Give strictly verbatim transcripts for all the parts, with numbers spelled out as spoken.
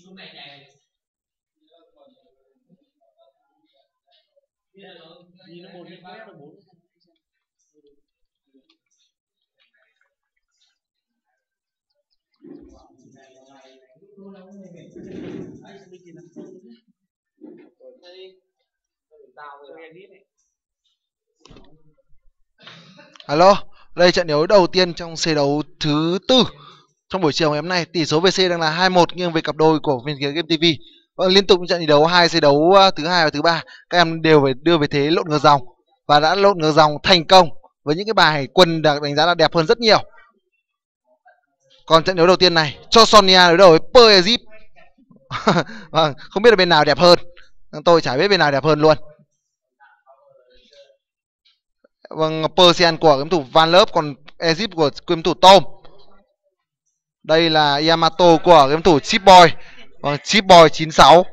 Alo, đây trận đấu đầu tiên trong set đấu thứ tư trong buổi chiều ngày hôm nay. Tỷ số vê xê đang là hai một nghiêng về cặp đôi của bên phía Game ti vi. Vâng, liên tục trận thi đấu hai set đấu uh, thứ hai và thứ ba, các em đều phải đưa về thế lộn ngược dòng và đã lộn ngược dòng thành công với những cái bài quân được đánh giá là đẹp hơn rất nhiều. Còn trận đấu đầu tiên này, cho Sonia đối đầu với Per Egypt. Vâng, không biết là bên nào đẹp hơn. Tôi chả biết bên nào đẹp hơn luôn. Vâng, Persian của game thủ Van Love, còn Egypt của game thủ Tom. Đây là Yamato của game thủ Chip Boy. Vâng, Chip Boy chín sáu.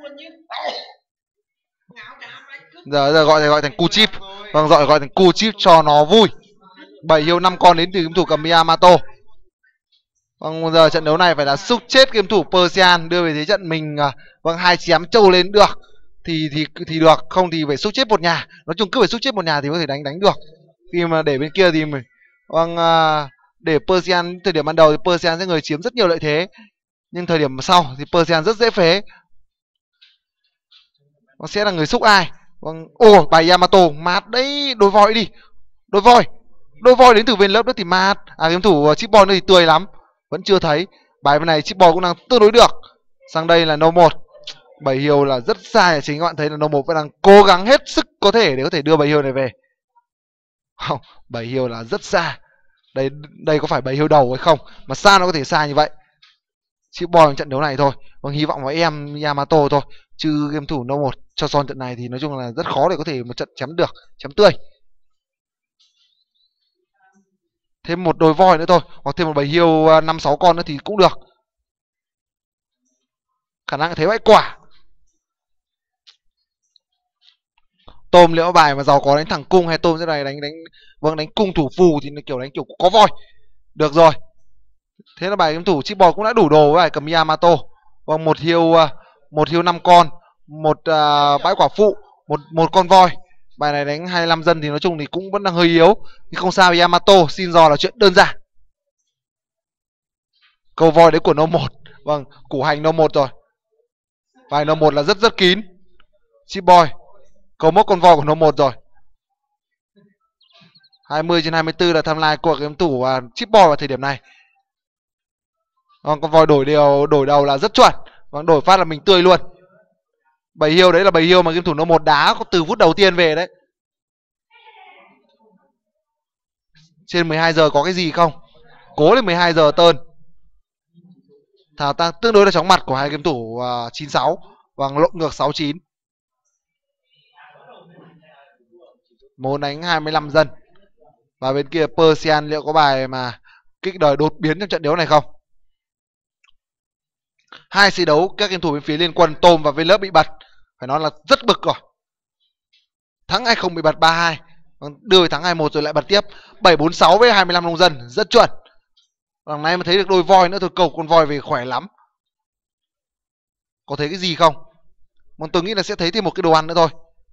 Giờ, giờ gọi gọi thành cu chip. Vâng, gọi gọi thành cu chip cho nó vui. bảy hiếu năm con đến từ game thủ cầm Yamato. Vâng, giờ trận đấu này phải là xúc chết game thủ Persian, đưa về thế trận mình. Vâng, hai chém trâu lên được thì thì thì được, không thì phải xúc chết một nhà. Nói chung cứ phải xúc chết một nhà thì có thể đánh đánh được. Khi mà để bên kia thì mình vâng, để Persian thời điểm ban đầu thì Persian sẽ người chiếm rất nhiều lợi thế, nhưng thời điểm sau thì Persian rất dễ phế. Nó sẽ là người xúc ai. Vâng, ồ, bài Yamato mát đấy, đôi voi đi. Đôi voi. Đôi voi đến từ bên lớp nữa thì mát. À, game thủ Chip Boy nữa thì tươi lắm. Vẫn chưa thấy. Bài bên này Chip Boy cũng đang tương đối được. Sang đây là no một. Bảy hiếu là rất sai, chính các bạn thấy là no một vẫn đang cố gắng hết sức có thể để có thể đưa bảy hiếu này về. Không, bảy hiếu là rất xa. Đây đây có phải bảy hiếu đầu hay không mà sao nó có thể xa như vậy. Chip Boy trận đấu này thôi. Vâng, hy vọng với em Yamato thôi, chứ game thủ no một cho son trận này thì nói chung là rất khó để có thể một trận chém được, chém tươi. Thêm một đôi voi nữa thôi, hoặc thêm một bảy hiếu năm sáu con nữa thì cũng được. Khả năng thế bãi quả. Tôm liệu bài mà giàu có đánh thẳng cung hay Tôm sẽ này đánh đánh vâng đánh cung thủ phù thì kiểu đánh kiểu có voi. Được rồi. Thế là bài game thủ Chip Boy cũng đã đủ đồ với bài cầm Yamato. Vâng, một hiếu một hiếu năm con, một uh, bãi quả phụ, một một con voi. Bài này đánh hai mươi lăm dân thì nói chung thì cũng vẫn đang hơi yếu. Nhưng không sao, Yamato xin dò là chuyện đơn giản. Câu voi đấy của no một. Vâng, củ hành no một rồi. Bài no một là rất rất kín. Chip Boy câu mốc con voi của no một rồi. hai mươi trên hai mươi tư là timeline của game thủ uh, Chip Boy vào thời điểm này. Vâng, con voi đổi đều đổi đầu là rất chuẩn. Vâng, đổi phát là mình tươi luôn. bảy hiếu đấy là bảy hiếu mà game thủ no một đá từ phút đầu tiên về đấy. Trên mười hai giờ có cái gì không? Cố lên mười hai giờ tơn. Thảo ta tương đối là chóng mặt của hai game thủ uh, chín sáu. Vâng, lộn ngược sáu chín. Muốn đánh hai mươi lăm dân. Và bên kia Persian liệu có bài mà kích đời đột biến trong trận đấu này không? Hai set đấu các game thủ bên phía Liên Quân Tôm và Vlove bị bật, phải nói là rất bực rồi. Thắng hay không bị bật ba hai, đưa về thắng hai một rồi lại bật tiếp. Bảy bốn sáu với hai mươi lăm nông dân, rất chuẩn. Lần này mà thấy được đôi voi nữa thôi, cầu con voi về khỏe lắm. Có thấy cái gì không? Mà tôi nghĩ là sẽ thấy thêm một cái đồ ăn nữa thôi.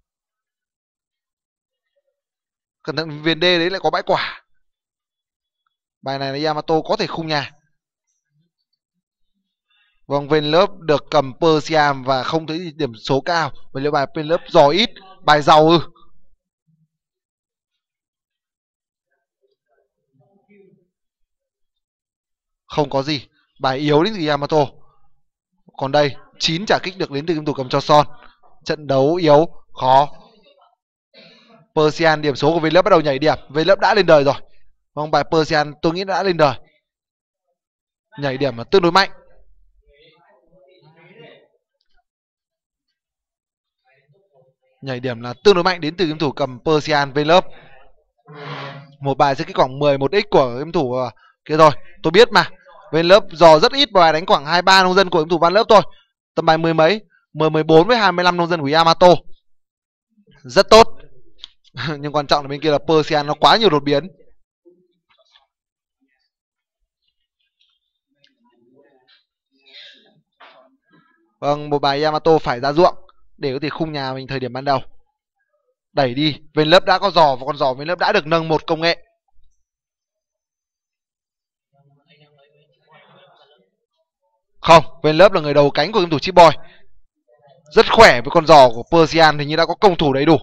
Cẩn thận viền D đấy lại có bãi quả. Bài này là Yamato có thể khung nhà. Vâng, Vlove được cầm Persian và không thấy điểm số cao. Vậy liệu bài Vlove dò ít, bài giàu ư? Không có gì, bài yếu đến từ Yamato. Còn đây, chín trả kích được đến từ game thủ cầm cho son. Trận đấu yếu, khó. Persian điểm số của Vlove bắt đầu nhảy điểm. Vlove đã lên đời rồi. Vâng, bài Persian tôi nghĩ đã lên đời. Nhảy điểm là tương đối mạnh. Nhảy điểm là tương đối mạnh đến từ game thủ cầm Persian Vlove. Một bài sẽ kích khoảng mười một x của game thủ uh, kia rồi. Tôi biết mà. Vlove dò rất ít, bài đánh khoảng hai mươi ba nông dân của game thủ Van Love thôi. Tầm bài mười mấy, mười mười bốn với hai mươi lăm nông dân của Yamato. Rất tốt. Nhưng quan trọng là bên kia là Persian nó quá nhiều đột biến. Vâng, một bài Yamato phải ra ruộng để có thể khung nhà mình thời điểm ban đầu. Đẩy đi, bên lớp đã có giò và con giò bên lớp đã được nâng một công nghệ. Không, bên lớp là người đầu cánh của game thủ Chip Boy. Rất khỏe với con giò của Persian, hình như đã có công thủ đầy đủ.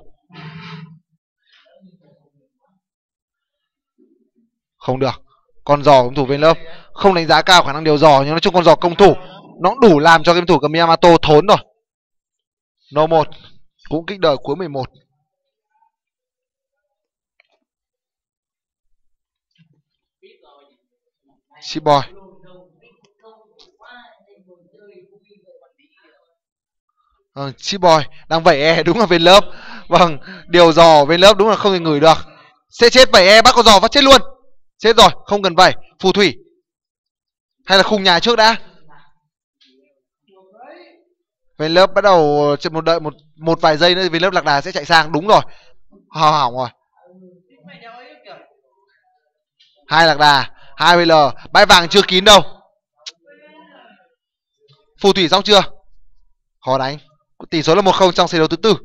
Không được, con giò game thủ bên lớp không đánh giá cao khả năng điều giò, nhưng nói chung con giò công thủ nó cũng đủ làm cho game thủ cầm Yamato thốn rồi. No một cũng kích đời cuối mười một. Chip Boy. Vâng, Chip Boy đang vẩy e đúng là bên lớp. Vâng, điều giò bên lớp đúng là không thể ngửi được. Sẽ chết vẩy e, bắt con giò phát chết luôn. Chết rồi, không cần vẩy. Phù thủy hay là khung nhà trước đã. Bên lớp bắt đầu một đợi một một vài giây nữa thì bên lớp lạc đà sẽ chạy sang. Đúng rồi, hỏng hỏng rồi. Hai lạc đà, hai vê lờ, bãi vàng chưa kín đâu. Phù thủy xong chưa? Khó đánh. Tỷ số là một không trong set đấu thứ tư.